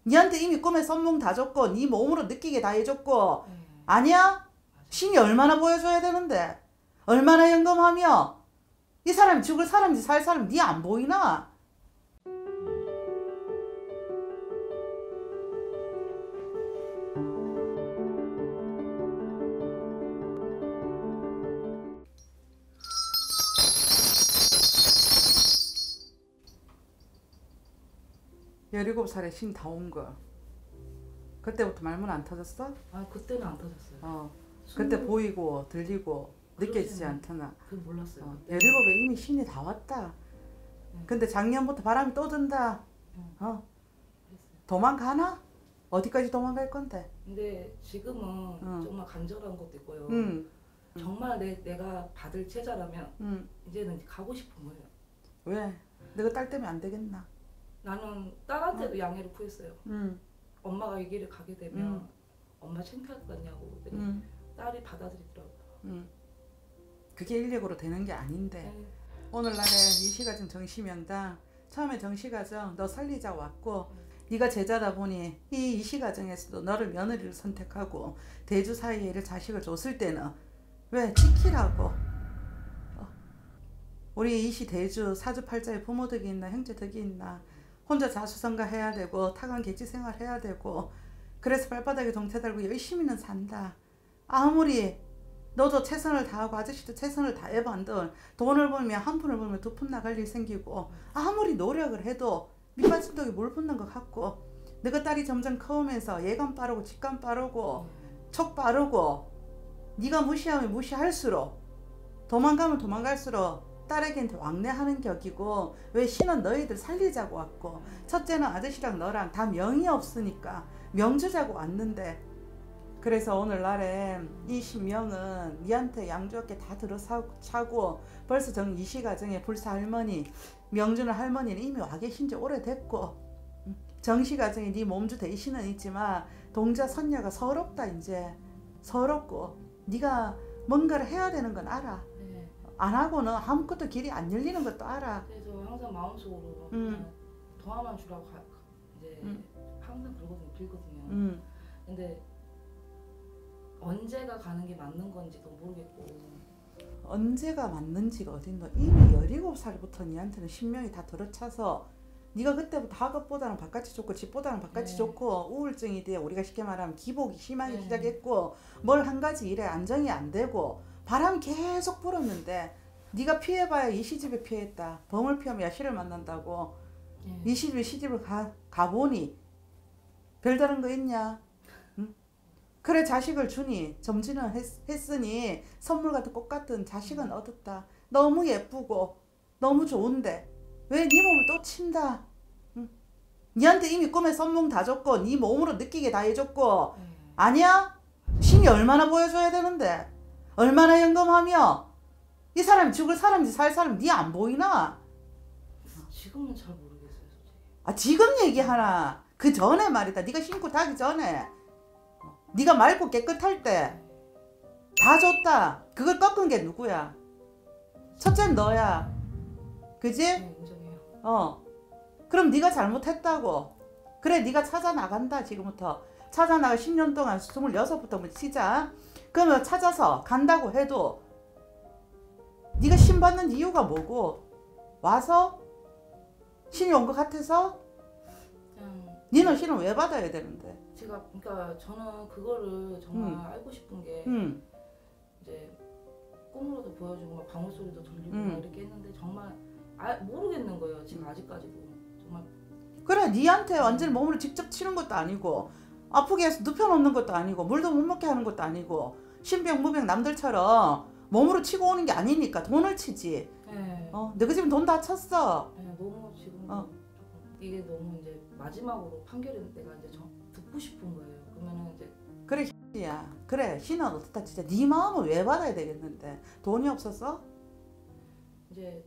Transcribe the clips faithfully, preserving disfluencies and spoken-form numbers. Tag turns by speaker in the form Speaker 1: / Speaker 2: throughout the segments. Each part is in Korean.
Speaker 1: 니한테 이미 꿈에 선몽 다 줬고 니 몸으로 느끼게 다 해줬고
Speaker 2: 네.
Speaker 1: 아니야? 신이 얼마나 보여줘야 되는데 얼마나 연금하며 이 사람이 죽을 사람인지 살 사람 니 안 보이나? 열일곱 살에 신 다 온 거. 그때부터 말문 안 터졌어?
Speaker 2: 아 그때는 안 터졌어요.
Speaker 1: 어. 그때 스물... 보이고 들리고 느껴지지 않더나.
Speaker 2: 그 몰랐어요.
Speaker 1: 어. 열일곱에 이미 신이 다 왔다. 응. 근데 작년부터 바람이 또 든다. 응. 어. 도망가나? 어디까지 도망갈 건데?
Speaker 2: 근데 지금은 응. 정말 간절한 것도 있고요.
Speaker 1: 응.
Speaker 2: 정말 내, 내가 받을 체자라면 응. 이제는 가고 싶은 거예요.
Speaker 1: 왜? 내가 딸 때문에 안 되겠나?
Speaker 2: 나는 딸한테도 응. 양해를 구했어요.
Speaker 1: 응.
Speaker 2: 엄마가 이 길을 가게 되면 응. 엄마 창피할 것 같냐고 그랬더니 응. 딸이 받아들이더라고요. 응.
Speaker 1: 그게 인력으로 되는 게 아닌데 네. 오늘날에 이시가정 정시명당 처음에 정시가정 너 살리자고 왔고 응. 네가 제자다 보니 이 이시가정에서도 너를 며느리를 선택하고 대주 사이에 이를 자식을 줬을 때는 왜 지키라고 어. 우리 이시 대주 사주팔자에 부모덕이 있나 형제덕이 있나 혼자 자수성가 해야 되고 타관 객지 생활 해야 되고 그래서 발바닥에 동태 달고 열심히는 산다. 아무리 너도 최선을 다하고 아저씨도 최선을 다해본들 돈을 벌면 한 푼을 벌면 두 푼 나갈 일 생기고 아무리 노력을 해도 밑받침독에 물 붓는 것 같고 너가 딸이 점점 커오면서 예감 빠르고 직감 빠르고 촉 빠르고 네가 무시하면 무시할수록 도망가면 도망갈수록 딸에게는 왕래하는 격이고 왜 신은 너희들 살리자고 왔고 첫째는 아저씨랑 너랑 다 명이 없으니까 명주자고 왔는데 그래서 오늘날에 이 신명은 니한테 양주없게 다 들어차고 벌써 정 이시가정에 불사 할머니 명주는 할머니는 이미 와 계신 지 오래됐고 정시가정에 네 몸주 대신은 있지만 동자 선녀가 서럽다 이제 서럽고 네가 뭔가를 해야 되는 건 알아. 네. 안 하고는 아무것도 길이 안 열리는 것도 알아.
Speaker 2: 그래서 항상 마음속으로
Speaker 1: 음.
Speaker 2: 도와만 주라고 가, 이제
Speaker 1: 음.
Speaker 2: 항상 그러거든요, 빌거든요.
Speaker 1: 음.
Speaker 2: 근데 언제가 가는 게 맞는 건지도 모르겠고
Speaker 1: 언제가 맞는지가 어딨노. 이미 열일곱 살부터 니한테는 신명이 다 들어차서 네가 그때부터 학업보다는 바깥이 좋고 집보다는 바깥이 네. 좋고 우울증이 돼 우리가 쉽게 말하면 기복이 심하게 네. 시작했고 뭘 한 가지 일에 안정이 안 되고 바람 계속 불었는데 네가 피해봐야 이 시집에 피했다. 범을 피하면 야시를 만난다고 네. 이 시집에 시집을 가, 가보니 별다른 거 있냐? 응? 그래 자식을 주니 점지는 했, 했으니 선물 같은 꽃 같은 자식은 얻었다. 너무 예쁘고 너무 좋은데 왜 네 몸을 또 친다? 응? 니한테 이미 꿈에 선몽 다 줬고 네 몸으로 느끼게 다 해줬고 음. 아니야? 신이 얼마나 보여줘야 되는데 얼마나 연금하며 이 사람이 죽을 사람인지 살 사람 니 안 보이나?
Speaker 2: 지금은 잘 모르겠어요 솔직히.
Speaker 1: 아 지금 얘기하나? 그 전에 말이다. 네가 신고 타기 전에 네가 맑고 깨끗할 때 다 줬다. 그걸 꺾은 게 누구야? 첫째는 너야. 그지?
Speaker 2: 네, 인정해요.
Speaker 1: 어. 그럼 네가 잘못했다고. 그래 네가 찾아 나간다. 지금부터 찾아 나가 십 년 동안 스물여섯부터 치자. 그러면 찾아서 간다고 해도 네가 신 받는 이유가 뭐고 와서 신이 온 것 같아서
Speaker 2: 그냥
Speaker 1: 니는 신을 왜 받아야 되는데?
Speaker 2: 제가 그러니까 저는 그거를 정말 음. 알고 싶은 게
Speaker 1: 음.
Speaker 2: 이제 꿈으로도 보여주고 막 방울 소리도 들리고
Speaker 1: 음.
Speaker 2: 막 이렇게 했는데 정말 아, 모르겠는 거예요 지금 아직까지도 정말.
Speaker 1: 그래 니한테 완전히 몸으로 직접 치는 것도 아니고 아프게 해서 눕혀놓는 것도 아니고 물도 못 먹게 하는 것도 아니고 신병 무병 남들처럼 몸으로 치고 오는 게 아니니까 돈을 치지.
Speaker 2: 네.
Speaker 1: 어, 너가 지금 돈 다 쳤어.
Speaker 2: 네, 너무 지금
Speaker 1: 어.
Speaker 2: 이게 너무 이제 마지막으로 판결을 내가 이제 저, 듣고 싶은 거예요. 그러면은 이제
Speaker 1: 그래 야 그래 신은 어떻다 진짜 네 마음을 왜 받아야 되겠는데 돈이 없었어?
Speaker 2: 이제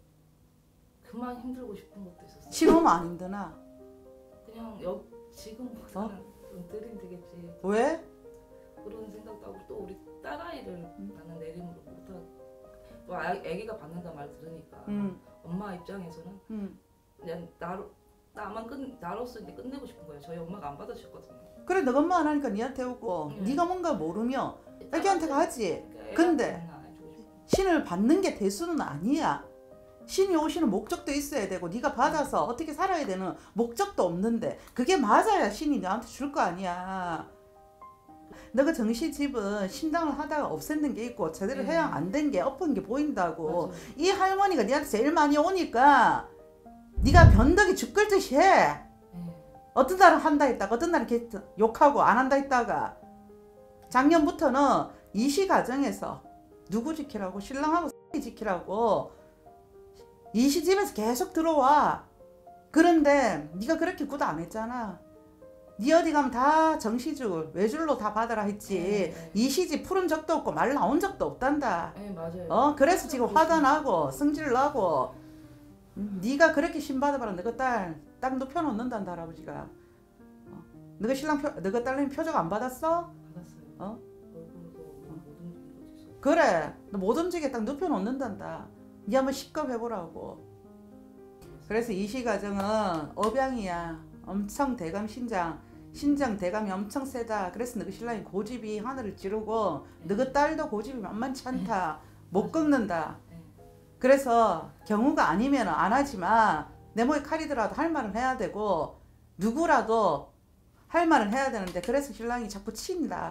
Speaker 2: 그만 힘들고 싶은 것도 있었어요.
Speaker 1: 지금은 안 힘드나?
Speaker 2: 그냥 여 지금보다는 어? 좀 덜 힘들겠지.
Speaker 1: 왜?
Speaker 2: 그런 생각도 하고 또 우리 딸아이를 음. 나는 내림으로 못하고 또 아, 애기가 받는다 말 들으니까 음. 엄마 입장에서는 음. 그냥 나로 나만 끝 나로서 이제 끝내고 싶은 거예요. 저희 엄마가 안 받아주셨거든요.
Speaker 1: 그래 너가 엄마 안 하니까 니한테 오고
Speaker 2: 응.
Speaker 1: 네가 뭔가 모르며 애기한테 가지.
Speaker 2: 그러니까
Speaker 1: 근데 신을 받는 게 대수는 아니야. 신이 오시는 목적도 있어야 되고 네가 받아서 어떻게 살아야 되는 목적도 없는데 그게 맞아야 신이 너한테 줄 거 아니야. 너가 정시집은 신당을 하다가 없앴는 게 있고 제대로
Speaker 2: 네.
Speaker 1: 해양 안 된 게 엎은 게 보인다고.
Speaker 2: 맞아요.
Speaker 1: 이 할머니가 니한테 제일 많이 오니까 네가 변덕이 죽글듯이 해.
Speaker 2: 네.
Speaker 1: 어떤 날은 한다 했다가 어떤 날은 이렇게 욕하고 안 한다 했다가 작년부터는 이시 가정에서 누구 지키라고 신랑하고 지키라고 이시집에서 계속 들어와. 그런데 네가 그렇게 구도 안 했잖아. 네 어디 가면 다 정시줄 외줄로 다 받아라 했지.
Speaker 2: 네, 네.
Speaker 1: 이시집 푸른 적도 없고 말 나온 적도 없단다.
Speaker 2: 네 맞아요.
Speaker 1: 어 그래서 지금 화도 나고 성질 나고. 음, 네가 그렇게 신 받아봐라. 너가 딸 딱 눕혀놓는단다 할아버지가. 어. 너가 신랑 표, 너가 딸내미 표적 안 받았어?
Speaker 2: 받았어요.
Speaker 1: 어?
Speaker 2: 얼굴도 못 움직이고 있어.
Speaker 1: 그래 너 못 움직이게 딱 눕혀놓는단다. 네 한번 시겁 해보라고. 그래서 이시 가정은 업양이야. 엄청 대감 신장. 신장 대감이 엄청 세다. 그래서 너희 신랑이 고집이 하늘을 찌르고 너희 딸도 고집이 만만치 않다. 못 꺾는다. 그래서 경우가 아니면 안 하지만 내 목에 칼이더라도 할 말은 해야 되고 누구라도 할 말은 해야 되는데 그래서 신랑이 자꾸 친다.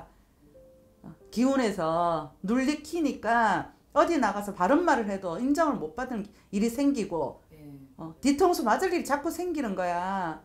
Speaker 1: 기운에서 눌리키니까 어디 나가서 바른 말을 해도 인정을 못 받는 일이 생기고 어, 뒤통수 맞을 일이 자꾸 생기는 거야.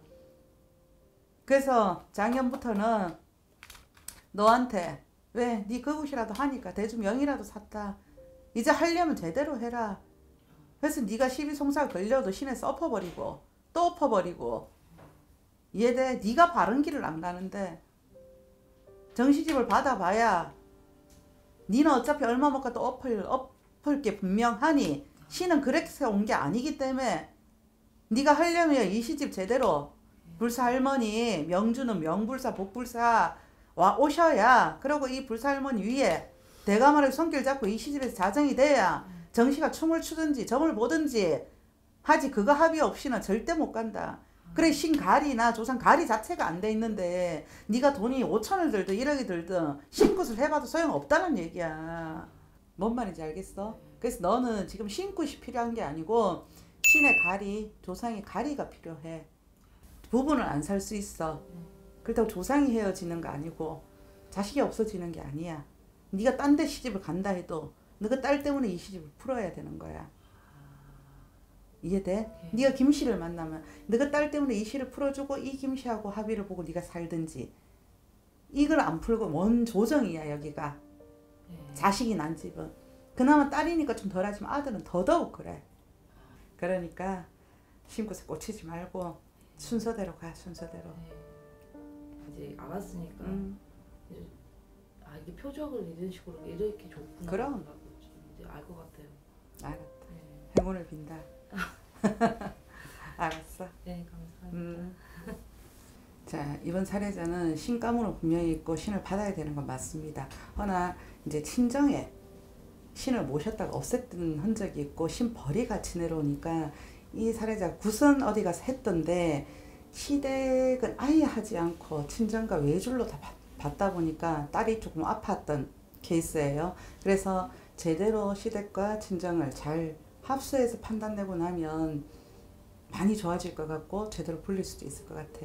Speaker 1: 그래서 작년부터는 너한테 왜 네 그곳이라도 하니까 대중명이라도 샀다. 이제 하려면 제대로 해라. 그래서 네가 시비송사 걸려도 신에서 엎어버리고 또 엎어버리고 이해돼? 네가 바른 길을 안 가는데 정시집을 받아봐야 니는 어차피 얼마 못 가도 엎을, 엎을 게 분명하니 신은 그렇게 온 게 아니기 때문에 네가 하려면 이 시집 제대로 불사 할머니 명주는 명불사 복불사 와 오셔야 그리고 이 불사 할머니 위에 대가마를 손길 잡고 이 시집에서 자정이 돼야 정시가 춤을 추든지 점을 보든지 하지. 그거 합의 없이는 절대 못 간다. 그래 신가리나 조상 가리 자체가 안 돼 있는데 네가 돈이 오천을 들든 일억이 들든 신굿을 해봐도 소용없다는 얘기야. 뭔 말인지 알겠어? 그래서 너는 지금 신굿이 필요한 게 아니고 신의 가리, 조상의 가리가 필요해. 부부는 안 살 수 있어. 그렇다고 조상이 헤어지는 거 아니고 자식이 없어지는 게 아니야. 네가 딴 데 시집을 간다 해도 너가 딸 때문에 이 시집을 풀어야 되는 거야. 이해돼? 네. 네가 김씨를 만나면 너가 딸 때문에 이 시를 풀어주고 이 김씨하고 합의를 보고 네가 살든지 이걸 안 풀고 원 조정이야 여기가. 네. 자식이 난 집은. 그나마 딸이니까 좀 덜하지만 아들은 더더욱 그래. 그러니까 신굿에 꽂히지 말고 순서대로 가 순서대로.
Speaker 2: 네. 이제 알았으니까
Speaker 1: 음.
Speaker 2: 이제 아 이게 표적을 이런 식으로 이렇게 줬구나.
Speaker 1: 그럼.
Speaker 2: 이제 알 것 같아요.
Speaker 1: 알았다.
Speaker 2: 네.
Speaker 1: 행운을 빈다. 알았어.
Speaker 2: 네 감사합니다.
Speaker 1: 음. 자 이번 사례자는 신가문은 분명히 있고 신을 받아야 되는 건 맞습니다. 허나 이제 친정에 신을 모셨다가 없앴던 흔적이 있고 신벌이 같이 내려오니까 이 사례자 굿은 어디 가서 했던데 시댁은 아예 하지 않고 친정과 외줄로 다 받, 받다 보니까 딸이 조금 아팠던 케이스예요. 그래서 제대로 시댁과 친정을 잘 합수해서 판단내고 나면 많이 좋아질 것 같고 제대로 풀릴 수도 있을 것 같아요.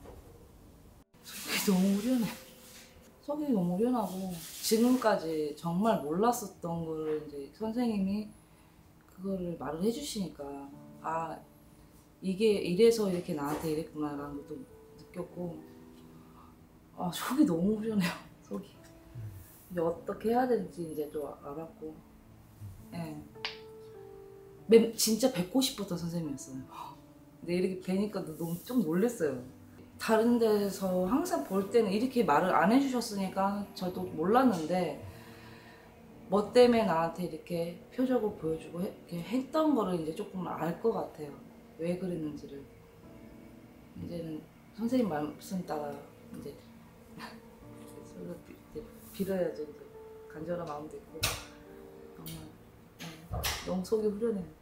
Speaker 2: 속이 너무 후련해. 속이 너무 후련하고 지금까지 정말 몰랐었던 거를 이제 선생님이 그거를 말을 해주시니까 아 이게 이래서 이렇게 나한테 이랬구나라는 것도 느꼈고 아 속이 너무 후련해요. 속이 이제 어떻게 해야 되는지 이제 좀 알았고 예. 네. 진짜 뵙고 싶었던 선생님이었어요. 근데 이렇게 뵈니까 너무 좀 놀랐어요. 다른 데서 항상 볼 때는 이렇게 말을 안 해주셨으니까 저도 몰랐는데 뭐 때문에 나한테 이렇게 표적을 보여주고 해, 이렇게 했던 거를 이제 조금 알 것 같아요. 왜 그랬는지를. 이제는 선생님 말씀 따라 이제 서로 이제 빌어야죠. 이제 간절한 마음도 있고 정말 네, 너무 속이 후련해요.